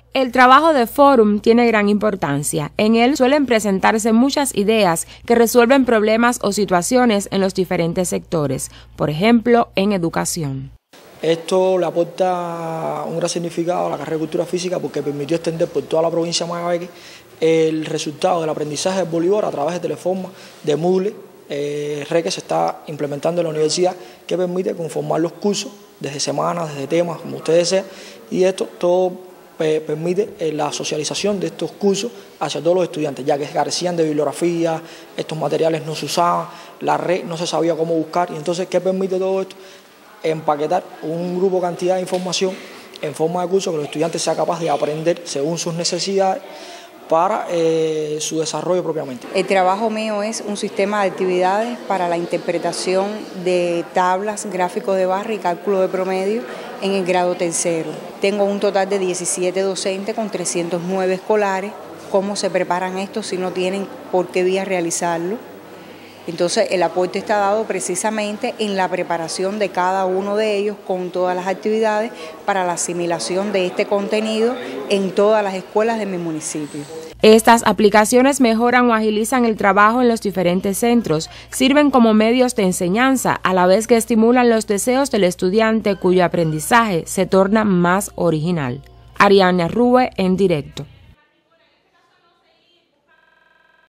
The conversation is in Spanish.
El trabajo de Forum tiene gran importancia. En él suelen presentarse muchas ideas que resuelven problemas o situaciones en los diferentes sectores, por ejemplo, en educación. Esto le aporta un gran significado a la carrera de Cultura Física porque permitió extender por toda la provincia de Magabeque el resultado del aprendizaje del voleibol a través de Teleforma, de Moodle, que se está implementando en la universidad, que permite conformar los cursos desde semanas, desde temas, como usted desea, y esto todo permite la socialización de estos cursos hacia todos los estudiantes, ya que carecían de bibliografía, estos materiales no se usaban, la red no se sabía cómo buscar, y entonces, ¿qué permite todo esto? Empaquetar un grupo cantidad de información en forma de curso que los estudiantes sean capaces de aprender según sus necesidades para su desarrollo propiamente. El trabajo mío es un sistema de actividades para la interpretación de tablas, gráficos de barra y cálculo de promedio en el grado tercero. Tengo un total de 17 docentes con 309 escolares. ¿Cómo se preparan estos si no tienen por qué vía realizarlo? Entonces el aporte está dado precisamente en la preparación de cada uno de ellos con todas las actividades para la asimilación de este contenido en todas las escuelas de mi municipio. Estas aplicaciones mejoran o agilizan el trabajo en los diferentes centros, sirven como medios de enseñanza, a la vez que estimulan los deseos del estudiante cuyo aprendizaje se torna más original. Ariana Rube en directo.